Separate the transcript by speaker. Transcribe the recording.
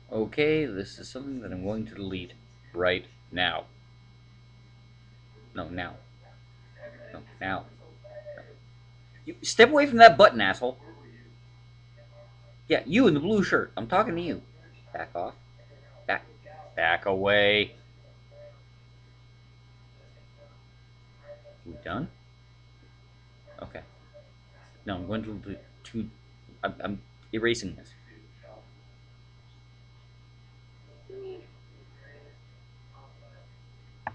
Speaker 1: Okay, this is something that I'm going to delete right now. No, now. No, now. You step away from that button, asshole. Yeah, you in the blue shirt. I'm talking to you. Back off. Back. Back away. We done? Okay. No, I'm going to I'm erasing this.